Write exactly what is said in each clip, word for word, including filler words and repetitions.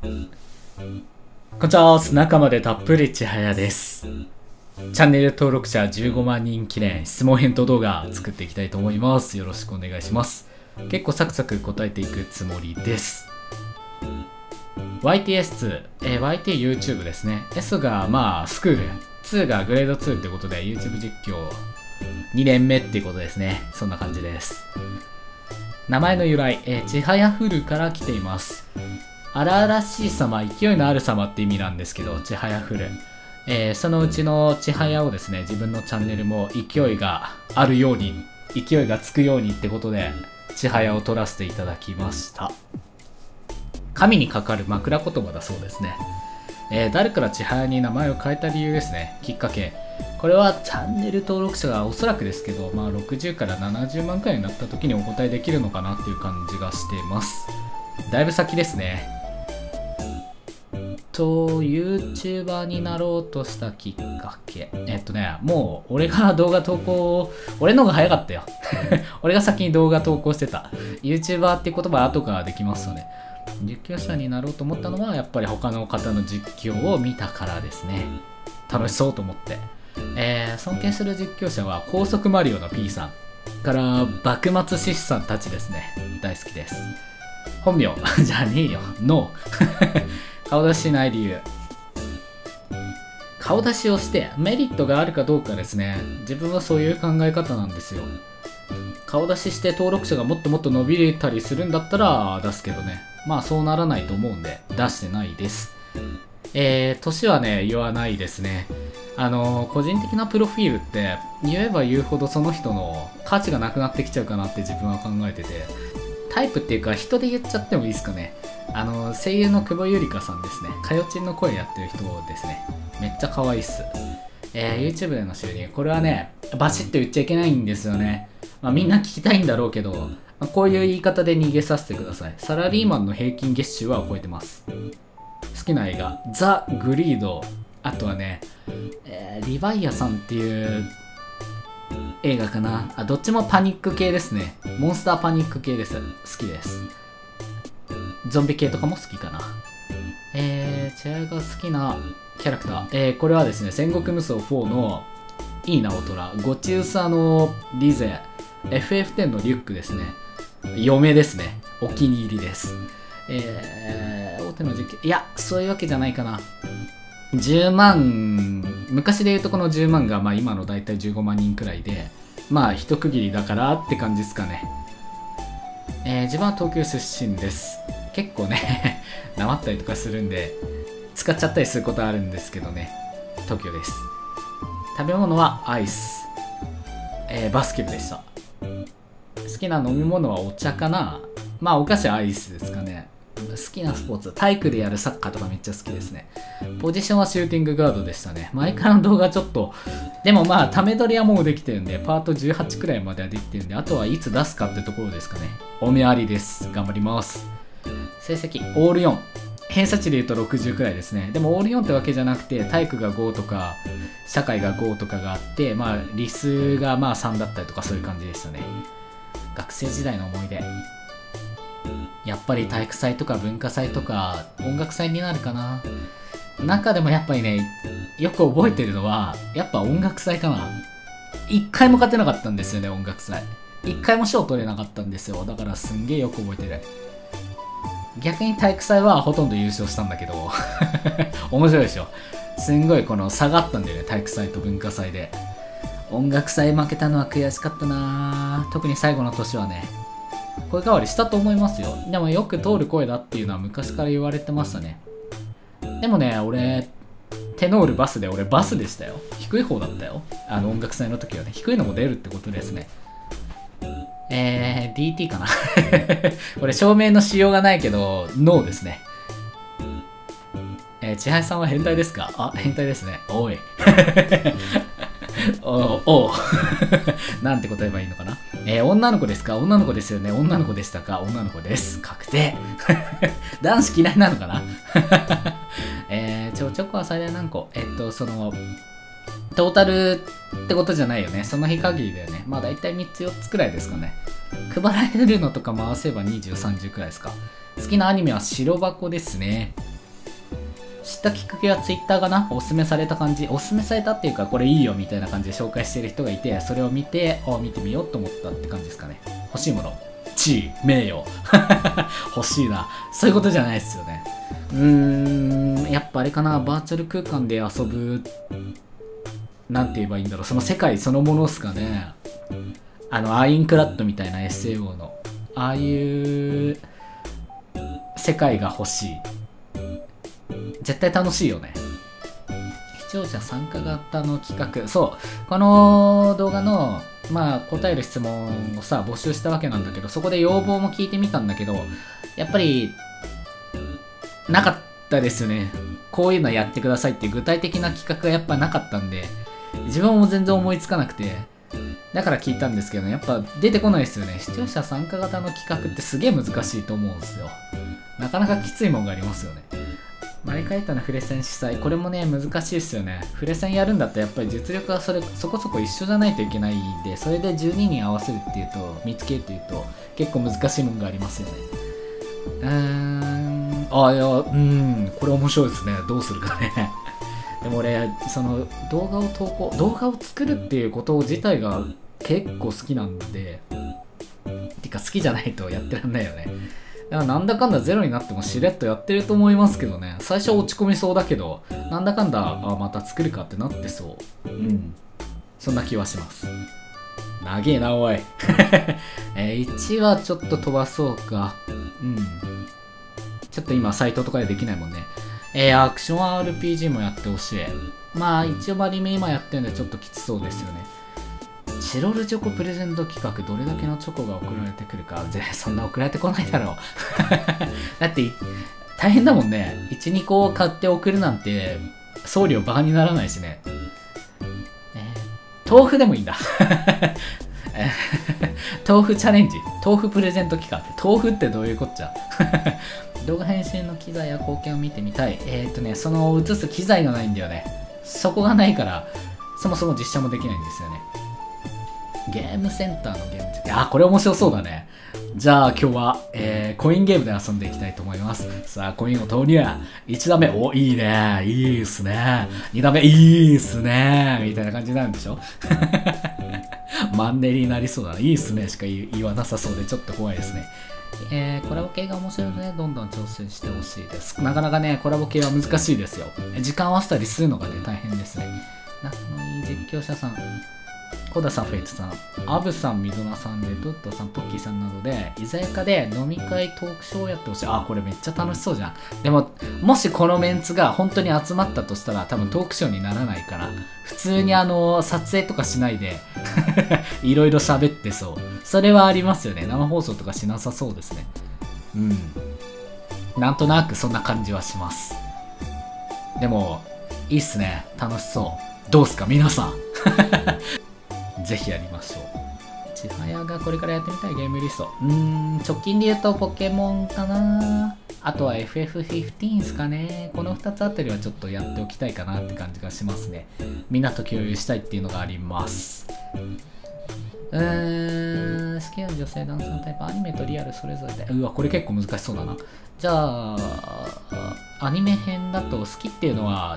こんにちは、中までたっぷりちはやです。チャンネル登録者じゅうごまんにん記念質問返答動画作っていきたいと思います。よろしくお願いします。結構サクサク答えていくつもりです。ワイティーエスツー、えー、ワイティーYouTube ですね。S がまあスクール、ツーがグレードツーってことで YouTube 実況にねんめっていうことですね。そんな感じです。名前の由来、えー、ちはやふるから来ています。荒々しい様、勢いのある様って意味なんですけど、ちはやふる。えー、そのうちのちはやをですね、自分のチャンネルも勢いがあるように、勢いがつくようにってことで、ちはやを取らせていただきました。神にかかる枕言葉だそうですね。えー、誰からちはやに名前を変えた理由ですね。きっかけ。これはチャンネル登録者がおそらくですけど、まあろくじゅうからななじゅうまんくらいになった時にお答えできるのかなっていう感じがしています。だいぶ先ですね。と、YouTuber になろうとしたきっかけ。えっとね、もう俺が動画投稿、俺の方が早かったよ。俺が先に動画投稿してた。YouTuber っていう言葉は後からできますよね。実況者になろうと思ったのは、やっぱり他の方の実況を見たからですね。楽しそうと思って。えー、尊敬する実況者は、高速マリオの P さんから、幕末志士さんたちですね。大好きです。本名じゃねえよ。ノー。顔出ししない理由。顔出しをしてメリットがあるかどうかですね。自分はそういう考え方なんですよ。顔出しして登録者がもっともっと伸びれたりするんだったら出すけどね。まあそうならないと思うんで出してないです。えー、年はね、言わないですね。あのー、個人的なプロフィールって言えば言うほどその人の価値がなくなってきちゃうかなって自分は考えてて。タイプっていうか人で言っちゃってもいいですかね。あの声優の久保ゆりかさんですね。かよちんの声やってる人ですね。めっちゃ可愛いっす。えー、YouTube での収入。これはね、バシッと言っちゃいけないんですよね。まあ、みんな聞きたいんだろうけど、まあ、こういう言い方で逃げさせてください。サラリーマンの平均月収は超えてます。好きな映画、ザ・グリード。あとはね、えー、リヴァイアさんっていう映画かなあ。どっちもパニック系ですね。モンスターパニック系です。好きです。ゾンビ系とかも好きかな。えー、チェアが好きなキャラクター。えー、これはですね、戦国無双フォーのいいなおとら、ゴチウサのリゼ、エフエフテン のリュックですね。嫁ですね。お気に入りです。えー、大手の実況、いや、そういうわけじゃないかな。じゅうまん、昔で言うとこのじゅうまんが、まあ今のだいたいじゅうごまんにんくらいで、まあ一区切りだからって感じですかね。えー、自分は東京出身です。結構ね、なまったりとかするんで、使っちゃったりすることあるんですけどね。東京です。食べ物はアイス。えー、バスケ部でした。好きな飲み物はお茶かな。まあお菓子はアイスですかね。好きなスポーツ、体育でやるサッカーとかめっちゃ好きですね。ポジションはシューティングガードでしたね。前からの動画ちょっと、でもまあ、ため撮りはもうできてるんで、パートじゅうはちくらいまではできてるんで、あとはいつ出すかってところですかね。お目ありです。頑張ります。成績、オールよん。偏差値で言うとろくじゅうくらいですね。でもオールよんってわけじゃなくて、体育がごとか、社会がごとかがあって、まあ、理数がまあさんだったりとかそういう感じでしたね。学生時代の思い出。やっぱり体育祭とか文化祭とか音楽祭になるかな。中でもやっぱりね、よく覚えてるのは、やっぱ音楽祭かな。一回も勝てなかったんですよね、音楽祭。一回も賞取れなかったんですよ。だからすんげえよく覚えてる。逆に体育祭はほとんど優勝したんだけど、面白いでしょ。すんごいこの差があったんだよね、体育祭と文化祭で。音楽祭負けたのは悔しかったな。特に最後の年はね。声変わりしたと思いますよ。でもよく通る声だっていうのは昔から言われてましたね。でもね、俺、テノールバスで俺バスでしたよ。低い方だったよ。あの音楽祭の時はね。低いのも出るってことですね。えー、ディーティー かな。これ証明のしようがないけど、ノーですね。えー、千早さんは変態ですか？あ、変態ですね。おい。おおなんて答えばいいのかな。えー、女の子ですか？女の子ですよね。女の子でしたか？女の子です。確定。男子嫌いなのかな。えー、ちょ、チョコは最大何個？えっと、その、トータルってことじゃないよね。その日限りだよね。まあ大体みっつよっつくらいですかね。配られるのとか回せばにじゅう、さんじゅうくらいですか。好きなアニメは白箱ですね。 知ったきっかけは Twitter かな、おすすめされた感じ、おすすめされたっていうかこれいいよみたいな感じで紹介してる人がいて、それを見て、あ、見てみようと思ったって感じですかね。欲しいもの、地位、名誉欲しいな。そういうことじゃないですよね。うーん、やっぱあれかな、バーチャル空間で遊ぶ、なんて言えばいいんだろう、その世界そのものですかね。あのアインクラッドみたいな エスエーオー のああいう世界が欲しい。絶対楽しいよね。視聴者参加型の企画、そうこの動画のまあ答える質問をさ募集したわけなんだけど、そこで要望も聞いてみたんだけど、やっぱりなかったですよね。こういうのやってくださいっていう具体的な企画がやっぱなかったんで、自分も全然思いつかなくて、だから聞いたんですけどね、やっぱ出てこないですよね。視聴者参加型の企画ってすげえ難しいと思うんですよ。なかなかきついもんがありますよね。マリカイトのフレセン主催、これもね難しいですよね。フレセンやるんだったらやっぱり実力がそれそこそこ一緒じゃないといけないんで、それでじゅうににん合わせるっていうと、見つけるっていうと結構難しいもんがありますよね。うーん、あ、いや、うん、これ面白いですね。どうするかね。でも俺、その動画を投稿、動画を作るっていうこと自体が結構好きなんで、てか好きじゃないとやってらんないよね。だからなんだかんだゼロになってもしれっとやってると思いますけどね。最初落ち込みそうだけど、なんだかんだ、あ、また作るかってなってそう。うん。そんな気はします。長えな、おい。えー、いちはちょっと飛ばそうか。うん。ちょっと今、サイトとかでできないもんね。えー、アクション アールピージー もやってほしい。まあ、一応アニメ今やってるんでちょっときつそうですよね。チロルチョコプレゼント企画、どれだけのチョコが送られてくるか。ぜそんな送られてこないだろう。だって、大変だもんね。いち、にこ買って送るなんて、送料バカにならないしね。えー、豆腐でもいいんだ。豆腐チャレンジ。豆腐プレゼント企画。豆腐ってどういうこっちゃ。動画編集の機材や貢献を見てみたい。えーっとね、その映す機材がないんだよね。そこがないから、そもそも実写もできないんですよね。ゲームセンターのゲーム。あ、これ面白そうだね。じゃあ今日は、えー、コインゲームで遊んでいきたいと思います。さあ、コインを投入。いち打目、お、いいね。いいっすね。に打目、いいっすね。みたいな感じになるんでしょ。マンネリになりそうだな。いいっすねしか言わなさそうでちょっと怖いですね。えー、コラボ系が面白いのでどんどん挑戦してほしいです。なかなかね、コラボ系は難しいですよ。時間合わせたりするのがね、大変ですね。仲のいい実況者さん、コダさん、フェイトさん、アブさん、ミドナさんで、ドットさん、ポッキーさんなどで、居酒屋で飲み会トークショーをやってほしい。あ、これめっちゃ楽しそうじゃん。でも、もしこのメンツが本当に集まったとしたら、多分トークショーにならないから、普通にあの、撮影とかしないで、いろいろ喋ってそう。それはありますよね。生放送とかしなさそうですね。うん。なんとなくそんな感じはします。でも、いいっすね。楽しそう。どうすか、皆さん。ぜひやりましょう。ちはやがこれからやってみたいゲームリスト。うーん、直近で言うとポケモンかな。あとは エフエフフィフティーン ですかね。このふたつあたりはちょっとやっておきたいかなって感じがしますね。みんなと共有したいっていうのがあります。うーん、好きな女性男性のタイプ、アニメとリアルそれぞれで。うわ、これ結構難しそうだな。じゃあ、アニメ編だと好きっていうのは、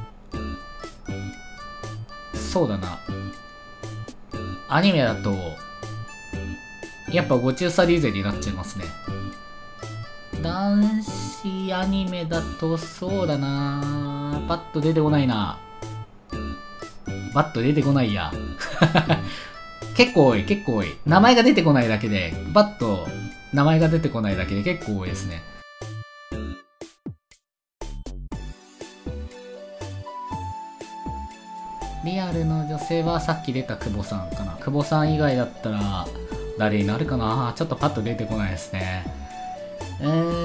そうだな。アニメだと、やっぱご中サリーゼになっちゃいますね。男子アニメだと、そうだな。パッと出てこないな。パッと出てこないや。結構多い、結構多い。名前が出てこないだけで、パッと名前が出てこないだけで結構多いですね。リアルの女性はさっき出た久保さんかな。久保さん以外だったら誰になるかな。ちょっとパッと出てこないですね。う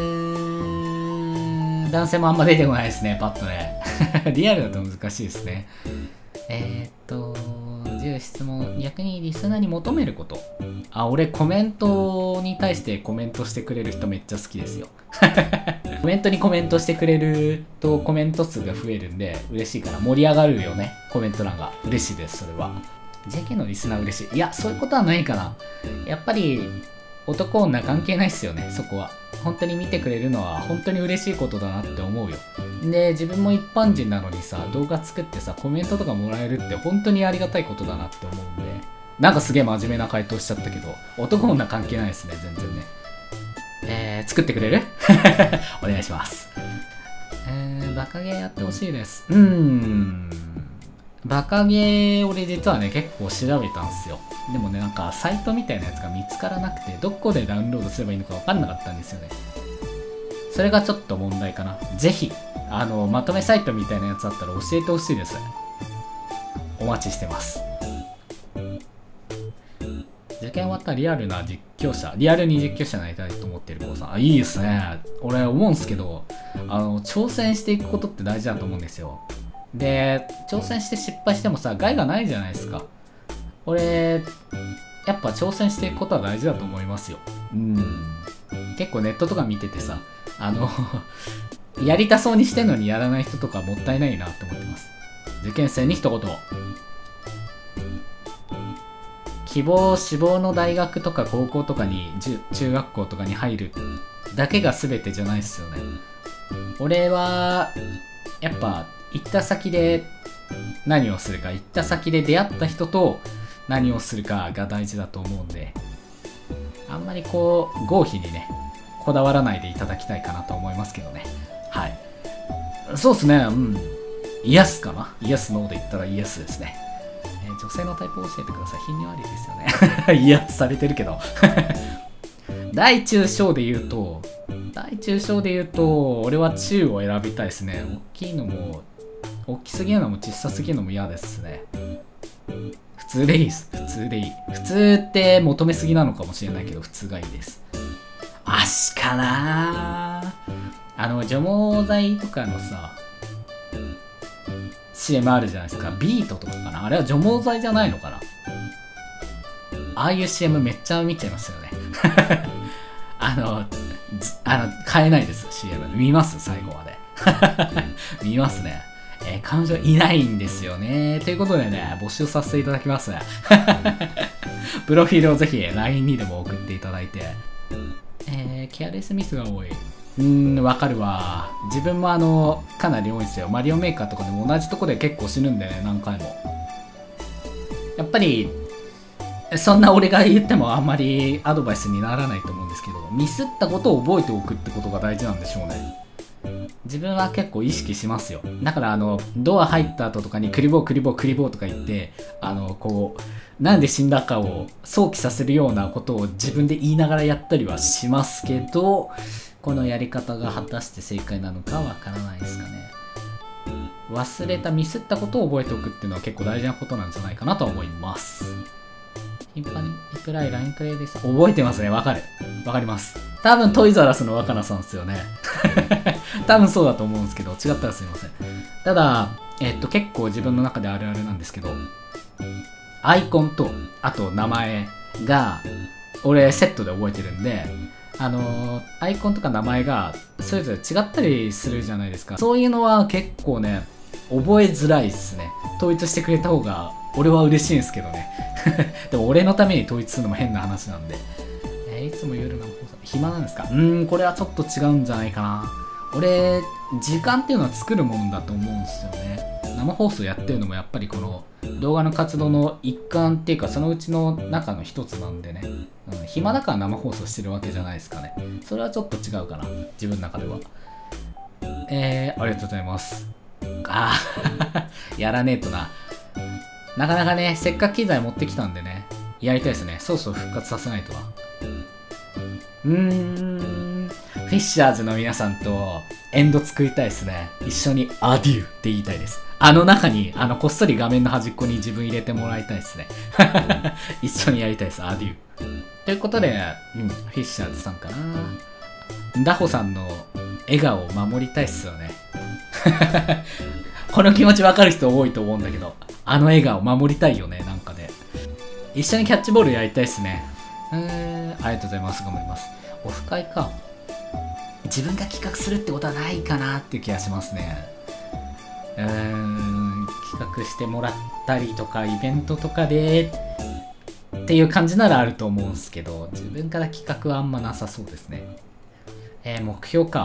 ーん、男性もあんま出てこないですね、パッとね。リアルだと難しいですね。えー、っと、じゅう質問。逆にリスナーに求めること。あ、俺コメントに対してコメントしてくれる人めっちゃ好きですよ。コメントにコメントしてくれるとコメント数が増えるんで嬉しいから盛り上がるよね。コメント欄が嬉しいです。それは ジェーケー のリスナー嬉しい。いや、そういうことはないかな。やっぱり男女関係ないっすよね。そこは本当に見てくれるのは本当に嬉しいことだなって思うよ。 で、自分も一般人なのにさ、動画作ってさ、コメントとかもらえるって本当にありがたいことだなって思うんで、なんかすげえ真面目な回答しちゃったけど、男女関係ないですね、全然ね。えー、作ってくれるお願いします。えー、バカゲーやってほしいです。うーん。バカゲー、俺実はね、結構調べたんすよ。でもね、なんか、サイトみたいなやつが見つからなくて、どこでダウンロードすればいいのかわかんなかったんですよね。それがちょっと問題かな。ぜひ、あの、まとめサイトみたいなやつあったら教えてほしいです。お待ちしてます。受験終わったらリアルな実況者、リアルに実況者になりたいと思ってる子さん。あ、いいですね。俺思うんすけど、あの、挑戦していくことって大事だと思うんですよ。で、挑戦して失敗してもさ、害がないじゃないですか。俺、やっぱ挑戦していくことは大事だと思いますよ。うん。結構ネットとか見ててさ、あの、やりたそうにしてんのにやらない人とかもったいないなって思ってます。受験生に一言。希望、志望の大学とか高校とかに、中学校とかに入るだけが全てじゃないっすよね。俺は、やっぱ、行った先で何をするか、行った先で出会った人と何をするかが大事だと思うんで、あんまりこう、合否にね、こだわらないでいただきたいかなと思いますけどね。はい。そうっすね、うん。イエスかなイエス、ノーで言ったらイエスですね。えー、女性のタイプを教えてください。頻尿ありですよね。威圧されてるけど。大中小で言うと、大中小で言うと、俺は中を選びたいですね。大きいのも、大きすぎるのも小さすぎるのも嫌ですね。普通でいいです。普通でいい。普通って求めすぎなのかもしれないけど、普通がいいです。足かなあの、除毛剤とかのさ、シーエム あるじゃないですか。ビートとかかなあれは除毛剤じゃないのかなああいう シーエム めっちゃ見ちゃいますよね。あの、あの、買えないです、シーエム。見ます最後まで。見ますね。えー、彼女いないんですよね。ということでね、募集させていただきます。プロフィールをぜひ ライン にでも送っていただいて。えー、ケアレスミスが多い。うーん、わかるわ。自分もあの、かなり多いんですよ。マリオメーカーとかでも同じとこで結構死ぬんでね、何回も。やっぱり、そんな俺が言ってもあんまりアドバイスにならないと思うんですけど、ミスったことを覚えておくってことが大事なんでしょうね。自分は結構意識しますよ。だからあの、ドア入った後とかにクリボークリボークリボーとか言って、あの、こう、なんで死んだかを想起させるようなことを自分で言いながらやったりはしますけど、このやり方が果たして正解なのかわからないですかね。忘れた、ミスったことを覚えておくっていうのは結構大事なことなんじゃないかなと思います。頻繁にリプライ、ライン くれです。覚えてますね。わかる。わかります。多分トイザラスの若菜さんですよね。多分そうだと思うんですけど、違ったらすいません。ただ、えっと、結構自分の中であるあるなんですけど、アイコンと、あと名前が、俺セットで覚えてるんで、あのー、アイコンとか名前がそれぞれ違ったりするじゃないですか。そういうのは結構ね、覚えづらいっすね。統一してくれた方が、俺は嬉しいんですけどね。でも俺のために統一するのも変な話なんで。えー、いつも夜の放送、暇なんですか？うーん、これはちょっと違うんじゃないかな。俺、時間っていうのは作るもんだと思うんですよね。生放送やってるのもやっぱりこの動画の活動の一環っていうかそのうちの中の一つなんでね。うん、暇だから生放送してるわけじゃないですかね。それはちょっと違うかな。自分の中では。えー、ありがとうございます。あー、やらねえとな。なかなかね、せっかく機材持ってきたんでね、やりたいですね。そろそろ復活させないとは。うーん、フィッシャーズの皆さんとエンド作りたいですね。一緒にアデューって言いたいです。あの中に、あの、こっそり画面の端っこに自分入れてもらいたいですね。一緒にやりたいです。アデュー。ということで、うん、フィッシャーズさんかな。ダホさんの笑顔を守りたいっすよね。この気持ちわかる人多いと思うんだけど、あの笑顔守りたいよね、なんかで。一緒にキャッチボールやりたいっすね。えー、ありがとうございます。頑張ります。オフ会か。自分が企画するってことはないかなっていう気がしますね。うーん、企画してもらったりとか、イベントとかで、っていう感じならあると思うんですけど、自分から企画はあんまなさそうですね。えー、目標か。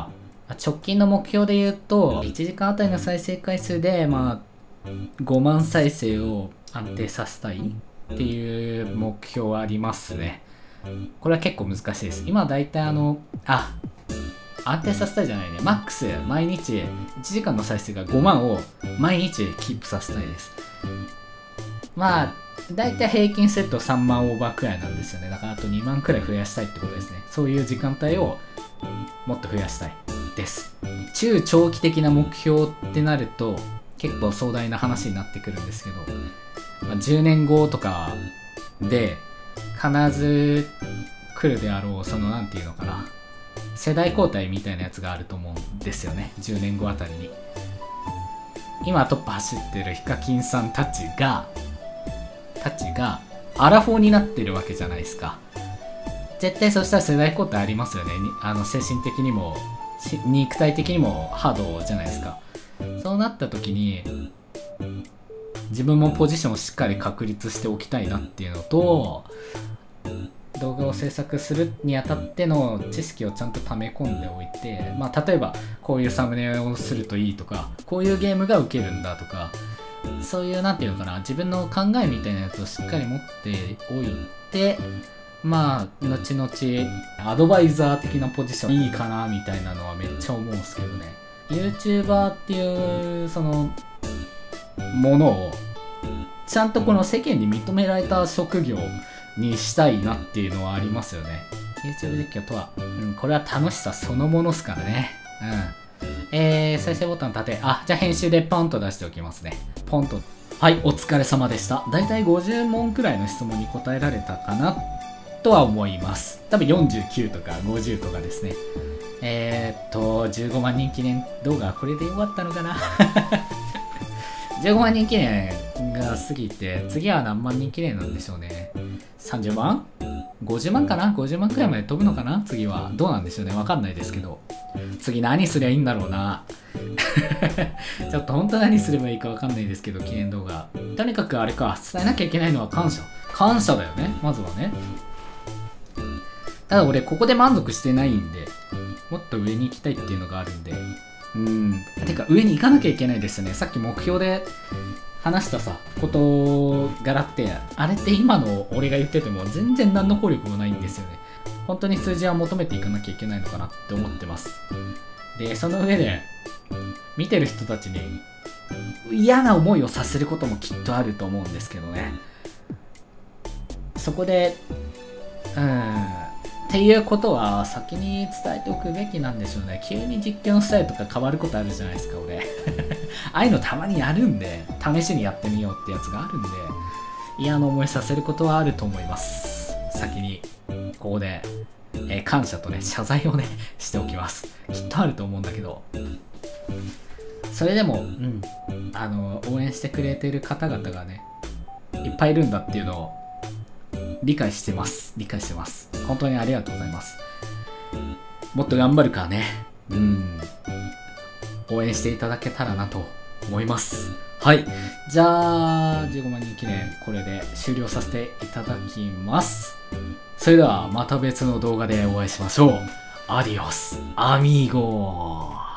直近の目標で言うと、いちじかんあたりの再生回数で、まあ、ごまん再生を安定させたいっていう目標はありますね。これは結構難しいです。今だいたいあの、あ、安定させたいじゃないね。マックス毎日いちじかんの再生がごまんを毎日キープさせたいです。まあ、だいたい平均セットさんまんオーバーくらいなんですよね。だからあとにまんくらい増やしたいってことですね。そういう時間帯をもっと増やしたいです。中長期的な目標ってなると結構壮大な話になってくるんですけど、まあ、じゅうねんごとかで必ず来るであろう、そのなんていうのかな、世代交代みたいなやつがあると思うんですよね。じゅうねんごあたりに今トップ走ってるヒカキンさんたちがたちがアラフォーになってるわけじゃないですか。絶対そしたら世代交代ありますよね。あの精神的にも肉体的にもハードじゃないですか。そうなった時に自分もポジションをしっかり確立しておきたいなっていうのと、動画を制作するにあたっての知識をちゃんと溜め込んでおいて、まあ、例えばこういうサムネをするといいとか、こういうゲームがウケるんだとか、そういうなんていうのかな、自分の考えみたいなやつをしっかり持っておいて、まあ後々アドバイザー的なポジションいいかなみたいなのはめっちゃ思うんですけどね。 YouTuber っていうそのものをちゃんとこの世間に認められた職業にしたいなっていうのはありますよね。 YouTube 実況とは、うん、これは楽しさそのものですからね。うん。えー、再生ボタン立て、あ、じゃあ編集でポンと出しておきますね。ポンと。はい、お疲れ様でした。だいたいごじゅうもんくらいの質問に答えられたかなとは思います。多分よんじゅうきゅうとかごじゅうとかですね。えー、っと、じゅうごまんにん記念動画、これでよかったのかなじゅうごまんにん記念が過ぎて、次は何万人記念なんでしょうね。さんじゅうまん ?ごじゅう 万かな ?ごじゅう 万くらいまで飛ぶのかな、次は。どうなんでしょうね。わかんないですけど。次何すりゃいいんだろうな。ちょっと本当何すればいいかわかんないですけど、記念動画。とにかくあれか、伝えなきゃいけないのは感謝。感謝だよね、まずはね。ただ俺、ここで満足してないんで、もっと上に行きたいっていうのがあるんで。うん。てか、上に行かなきゃいけないですね。さっき目標で話したさ、事柄って、あれって今の俺が言ってても全然何の効力もないんですよね。本当に数字は求めていかなきゃいけないのかなって思ってます。で、その上で、見てる人たちに嫌な思いをさせることもきっとあると思うんですけどね。そこで、うん、っていうことは先に伝えておくべきなんでしょうね。急に実況のスタイルとか変わることあるじゃないですか、俺。ああいうのたまにやるんで、試しにやってみようってやつがあるんで、嫌な思いさせることはあると思います。先に、ここで、えー、感謝とね、謝罪をね、しておきます。きっとあると思うんだけど。それでも、うん、あの、応援してくれてる方々がね、いっぱいいるんだっていうのを、理解してます。理解してます。本当にありがとうございます。もっと頑張るからね。うん。応援していただけたらなと思います。はい。じゃあ、じゅうごまんにん記念、これで終了させていただきます。それでは、また別の動画でお会いしましょう。アディオス、アミーゴー。